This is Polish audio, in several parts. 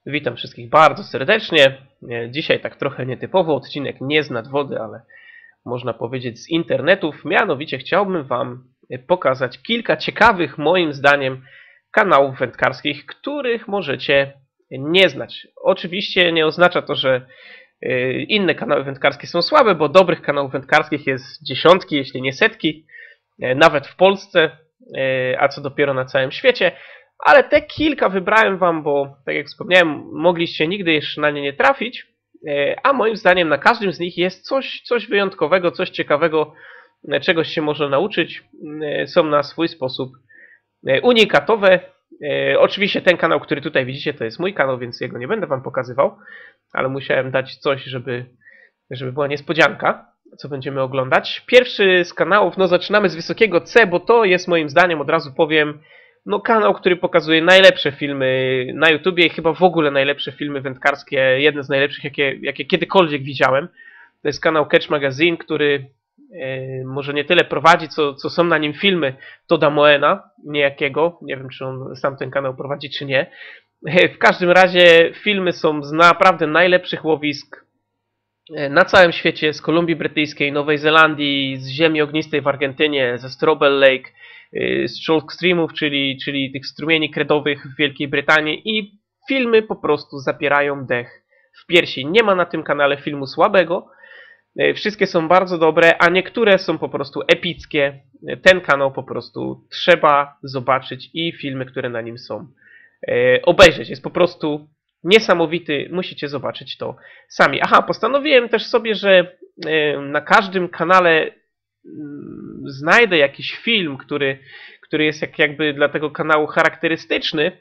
Witam wszystkich bardzo serdecznie. Dzisiaj tak trochę nietypowo, odcinek nie z nad wody, ale można powiedzieć z internetów. Mianowicie chciałbym Wam pokazać kilka ciekawych, moim zdaniem, kanałów wędkarskich, których możecie nie znać. Oczywiście nie oznacza to, że inne kanały wędkarskie są słabe, bo dobrych kanałów wędkarskich jest dziesiątki, jeśli nie setki, nawet w Polsce, a co dopiero na całym świecie. Ale te kilka wybrałem Wam, bo tak jak wspomniałem, mogliście nigdy jeszcze na nie nie trafić, a moim zdaniem na każdym z nich jest coś wyjątkowego, coś ciekawego, czegoś się można nauczyć. Są na swój sposób unikatowe. Oczywiście ten kanał, który tutaj widzicie, to jest mój kanał, więc jego nie będę Wam pokazywał, ale musiałem dać coś, żeby była niespodzianka, co będziemy oglądać. Pierwszy z kanałów, no zaczynamy z wysokiego C, bo to jest moim zdaniem, od razu powiem, no kanał, który pokazuje najlepsze filmy na YouTubie i chyba w ogóle najlepsze filmy wędkarskie, jedne z najlepszych, jakie kiedykolwiek widziałem. To jest kanał Catch Magazine, który może nie tyle prowadzi, co są na nim filmy Toda Moena, niejakiego. Nie wiem, czy on sam ten kanał prowadzi, czy nie. W każdym razie filmy są z naprawdę najlepszych łowisk na całym świecie, z Kolumbii Brytyjskiej, Nowej Zelandii, z Ziemi Ognistej w Argentynie, ze Strobel Lake, z Chalk Streamów, czyli tych strumieni kredowych w Wielkiej Brytanii, i filmy po prostu zapierają dech w piersi. Nie ma na tym kanale filmu słabego. Wszystkie są bardzo dobre, a niektóre są po prostu epickie. Ten kanał po prostu trzeba zobaczyć i filmy, które na nim są, obejrzeć. Jest po prostu niesamowity, musicie zobaczyć to sami. Aha, postanowiłem też sobie, że na każdym kanale znajdę jakiś film, który jest jakby dla tego kanału charakterystyczny,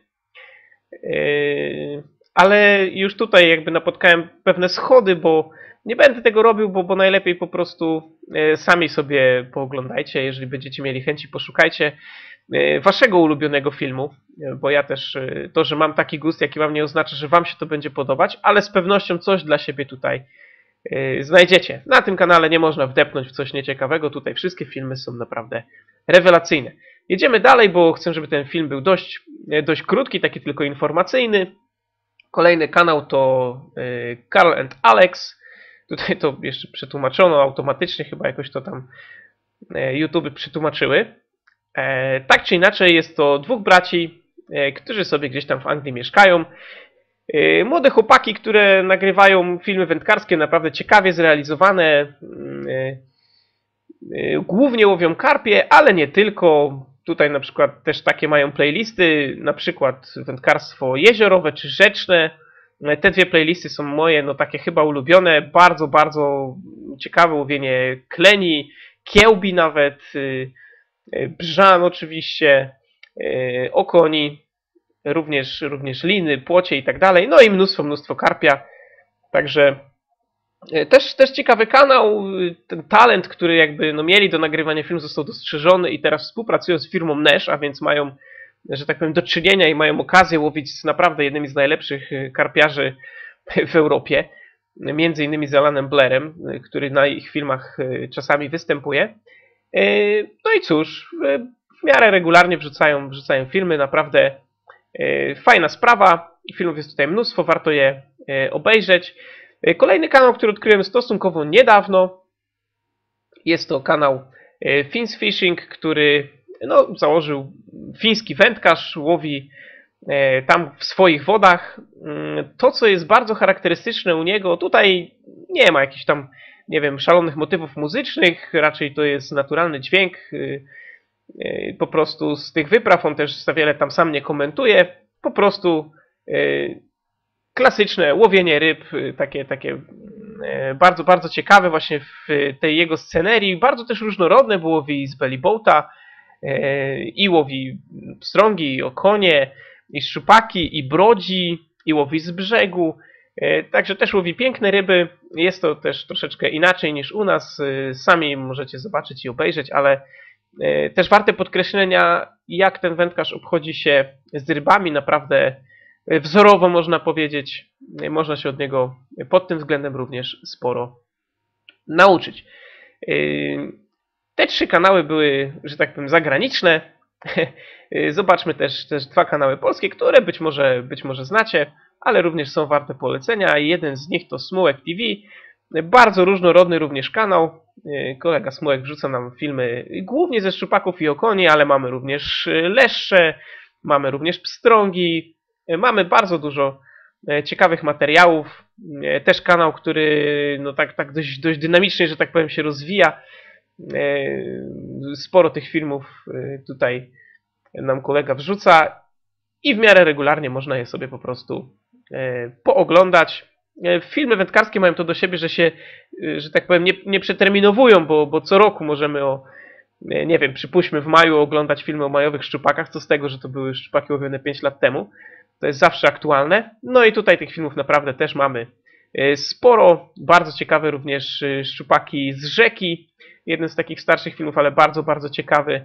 ale już tutaj jakby napotkałem pewne schody, bo nie będę tego robił, bo najlepiej po prostu sami sobie pooglądajcie. Jeżeli będziecie mieli chęci, poszukajcie waszego ulubionego filmu, bo ja też, to, że mam taki gust, jaki mam, nie oznacza, że wam się to będzie podobać, ale z pewnością coś dla siebie tutaj znajdziecie. Na tym kanale nie można wdepnąć w coś nieciekawego. Tutaj wszystkie filmy są naprawdę rewelacyjne. Jedziemy dalej, bo chcę, żeby ten film był dość krótki, taki tylko informacyjny. Kolejny kanał to Carl and Alex. Tutaj to jeszcze przetłumaczono automatycznie, chyba jakoś to tam YouTube przetłumaczyły. Tak czy inaczej, jest to dwóch braci, którzy sobie gdzieś tam w Anglii mieszkają. Młode chłopaki, które nagrywają filmy wędkarskie, naprawdę ciekawie zrealizowane. Głównie łowią karpie, ale nie tylko. Tutaj na przykład też takie mają playlisty, na przykład wędkarstwo jeziorowe czy rzeczne. Te dwie playlisty są moje, no takie chyba ulubione. Bardzo, bardzo ciekawe łowienie kleni, kiełbi nawet, brzan oczywiście, okoni, również liny, płocie i tak dalej. No i mnóstwo karpia. Także też ciekawy kanał. Ten talent, który jakby mieli do nagrywania filmu, został dostrzeżony i teraz współpracują z firmą Nash, a więc mają, że tak powiem, do czynienia i mają okazję łowić z naprawdę jednymi z najlepszych karpiarzy w Europie. Między innymi z Alanem Blairem, który na ich filmach czasami występuje. No i cóż, w miarę regularnie wrzucają filmy, naprawdę fajna sprawa. Filmów jest tutaj mnóstwo, warto je obejrzeć. Kolejny kanał, który odkryłem stosunkowo niedawno, jest to kanał Fins Fishing, który założył fiński wędkarz, łowi tam w swoich wodach. To, co jest bardzo charakterystyczne u niego, tutaj nie ma jakichś tam, nie wiem, szalonych motywów muzycznych, raczej to jest naturalny dźwięk. Po prostu z tych wypraw on też za wiele tam sam nie komentuje. Po prostu klasyczne łowienie ryb, takie bardzo, bardzo ciekawe właśnie w tej jego scenerii. Bardzo też różnorodne, bo łowi z bellyboata i łowi pstrągi, i okonie, i szczupaki, i brodzi, i łowi z brzegu. Także też łowi piękne ryby. Jest to też troszeczkę inaczej niż u nas. Sami możecie zobaczyć i obejrzeć, ale też warte podkreślenia, jak ten wędkarz obchodzi się z rybami. Naprawdę wzorowo, można powiedzieć. Można się od niego pod tym względem również sporo nauczyć. Te trzy kanały były, że tak powiem, zagraniczne. Zobaczmy też dwa kanały polskie, które być może znacie, ale również są warte polecenia. Jeden z nich to Smułek TV. Bardzo różnorodny również kanał. Kolega Smułek wrzuca nam filmy głównie ze szczupaków i okoni, ale mamy również leszcze, mamy też pstrągi, mamy bardzo dużo ciekawych materiałów. Też kanał, który no tak dość dynamicznie, że tak powiem, się rozwija. Sporo tych filmów tutaj nam kolega wrzuca i w miarę regularnie można je sobie po prostu pooglądać. Filmy wędkarskie mają to do siebie, że się, że tak powiem, nie przeterminowują, bo co roku możemy nie wiem, przypuśćmy w maju oglądać filmy o majowych szczupakach, co z tego, że to były szczupaki łowione 5 lat temu. To jest zawsze aktualne. No i tutaj tych filmów naprawdę też mamy sporo. Bardzo ciekawe również szczupaki z rzeki. Jeden z takich starszych filmów, ale bardzo ciekawy.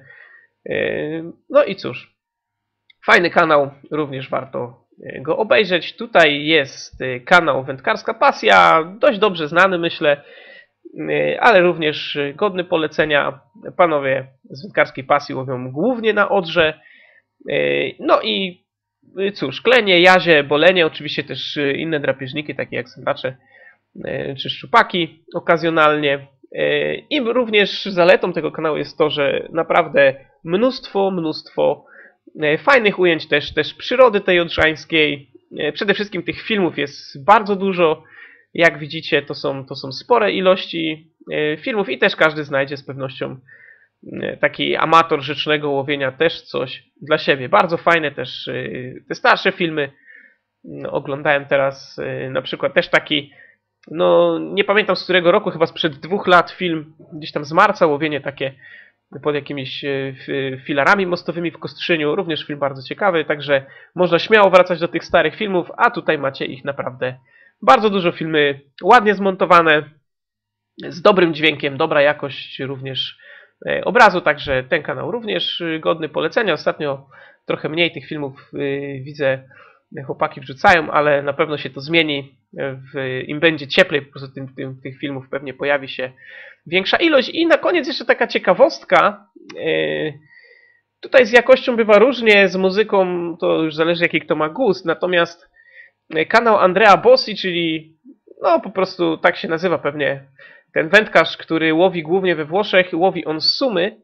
No i cóż, fajny kanał, również warto go obejrzeć. Tutaj jest kanał Wędkarska Pasja, dość dobrze znany myślę, ale również godny polecenia. Panowie z Wędkarskiej Pasji łowią głównie na Odrze. No i cóż, klenie, jazie, bolenie, oczywiście też inne drapieżniki, takie jak sędacze czy szczupaki okazjonalnie. I również zaletą tego kanału jest to, że naprawdę mnóstwo fajnych ujęć też przyrody tej odrzańskiej. Przede wszystkim tych filmów jest bardzo dużo. Jak widzicie, to są spore ilości filmów i też każdy znajdzie z pewnością taki amator rzecznego łowienia też coś dla siebie. Bardzo fajne też te starsze filmy. Oglądałem teraz na przykład też taki, no nie pamiętam z którego roku, chyba sprzed 2 lat film, gdzieś tam z marca, łowienie takie pod jakimiś filarami mostowymi w Kostrzyniu. Również film bardzo ciekawy, także można śmiało wracać do tych starych filmów, a tutaj macie ich naprawdę bardzo dużo. Filmy ładnie zmontowane, z dobrym dźwiękiem, dobra jakość również obrazu, także ten kanał również godny polecenia. Ostatnio trochę mniej tych filmów widzę, chłopaki wrzucają, ale na pewno się to zmieni. Im będzie cieplej, po prostu tych filmów pewnie pojawi się większa ilość. I na koniec jeszcze taka ciekawostka. Tutaj z jakością bywa różnie, z muzyką to już zależy jaki kto ma gust, natomiast kanał Andrea Bossi, czyli no po prostu tak się nazywa pewnie ten wędkarz, który łowi głównie we Włoszech, łowi on sumy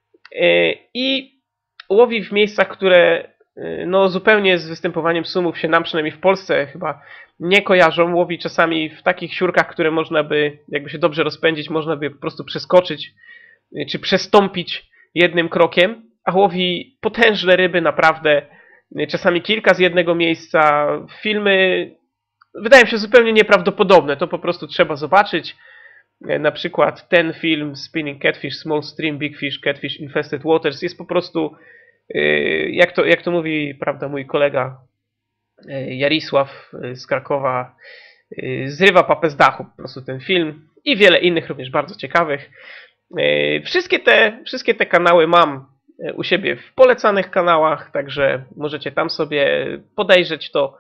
i łowi w miejscach, które no zupełnie z występowaniem sumów się nam przynajmniej w Polsce chyba nie kojarzą. Łowi czasami w takich siurkach, które można by, jakby się dobrze rozpędzić, można by po prostu przeskoczyć czy przestąpić jednym krokiem, a łowi potężne ryby naprawdę, czasami kilka z jednego miejsca. Filmy wydają się zupełnie nieprawdopodobne, to po prostu trzeba zobaczyć. Na przykład ten film Spinning Catfish, Small Stream, Big Fish, Catfish, Infested Waters jest po prostu, jak to mówi, prawda, mój kolega Jarosław z Krakowa, zrywa papę z dachu po prostu ten film i wiele innych również bardzo ciekawych. Wszystkie te kanały mam u siebie w polecanych kanałach, także możecie tam sobie podejrzeć to.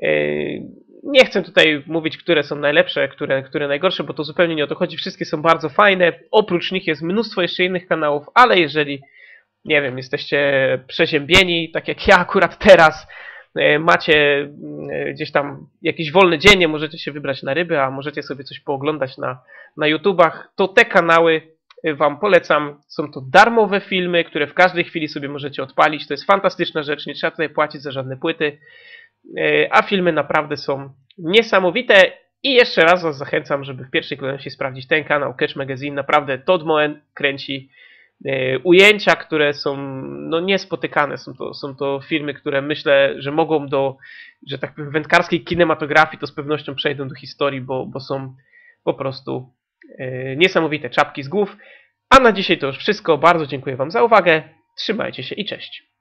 Nie chcę tutaj mówić, które są najlepsze, które najgorsze, bo to zupełnie nie o to chodzi. Wszystkie są bardzo fajne. Oprócz nich jest mnóstwo jeszcze innych kanałów, ale jeżeli, nie wiem, jesteście przeziębieni, tak jak ja akurat teraz, macie gdzieś tam jakiś wolny dzień, nie możecie się wybrać na ryby, a możecie sobie coś pooglądać na YouTubach, to te kanały wam polecam. Są to darmowe filmy, które w każdej chwili sobie możecie odpalić. To jest fantastyczna rzecz, nie trzeba tutaj płacić za żadne płyty. A filmy naprawdę są niesamowite i jeszcze raz was zachęcam, żeby w pierwszej kolejności sprawdzić ten kanał Catch Magazine. Naprawdę Todd Moen kręci ujęcia, które są no, niespotykane. Są to filmy, które myślę, że mogą że tak powiem, wędkarskiej kinematografii to z pewnością przejdą do historii, bo są po prostu niesamowite czapki z głów. A na dzisiaj to już wszystko. Bardzo dziękuję wam za uwagę. Trzymajcie się i cześć.